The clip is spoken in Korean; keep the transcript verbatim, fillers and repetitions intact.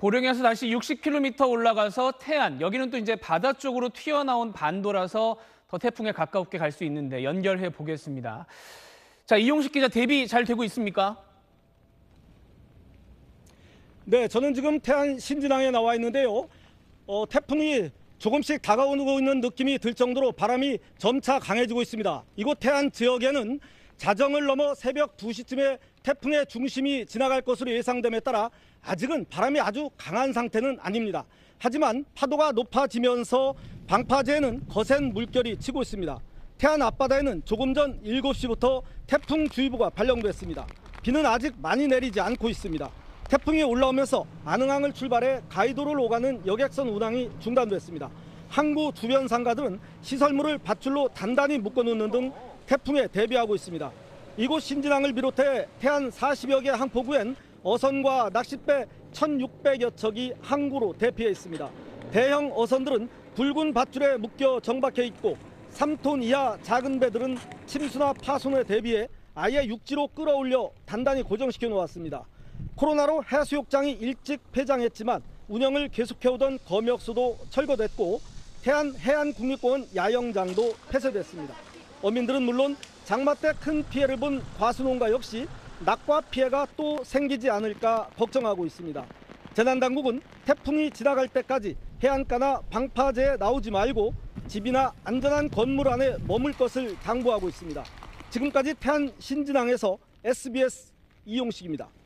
보령에서 다시 육십 킬로미터 올라가서 태안, 여기는 또 이제 바다 쪽으로 튀어나온 반도라서 더 태풍에 가깝게 갈 수 있는데 연결해 보겠습니다. 자, 이용식 기자, 대비 잘 되고 있습니까? 네, 저는 지금 태안 신진항에 나와 있는데요. 어, 태풍이 조금씩 다가오고 있는 느낌이 들 정도로 바람이 점차 강해지고 있습니다. 이곳 태안 지역에는 자정을 넘어 새벽 두 시쯤에 태풍의 중심이 지나갈 것으로 예상됨에 따라 아직은 바람이 아주 강한 상태는 아닙니다. 하지만 파도가 높아지면서 방파제에는 거센 물결이 치고 있습니다. 태안 앞바다에는 조금 전 일곱 시부터 태풍주의보가 발령됐습니다. 비는 아직 많이 내리지 않고 있습니다. 태풍이 올라오면서 안흥항을 출발해 가이도를 오가는 여객선 운항이 중단됐습니다. 항구 주변 상가들은 시설물을 밧줄로 단단히 묶어놓는 등 태풍에 대비하고 있습니다. 이곳 신진항을 비롯해 태안 사십여 개 항포구엔 어선과 낚싯배 천육백여 척이 항구로 대피해 있습니다. 대형 어선들은 붉은 밧줄에 묶여 정박해 있고 삼 톤 이하 작은 배들은 침수나 파손에 대비해 아예 육지로 끌어올려 단단히 고정시켜 놓았습니다. 코로나로 해수욕장이 일찍 폐장했지만 운영을 계속해오던 검역소도 철거됐고 태안 해안국립공원 야영장도 폐쇄됐습니다. 어민들은 물론 장마 때 큰 피해를 본 과수농가 역시 낙과 피해가 또 생기지 않을까 걱정하고 있습니다. 재난당국은 태풍이 지나갈 때까지 해안가나 방파제에 나오지 말고 집이나 안전한 건물 안에 머물 것을 당부하고 있습니다. 지금까지 태안 신진항에서 에스비에스 이용식입니다.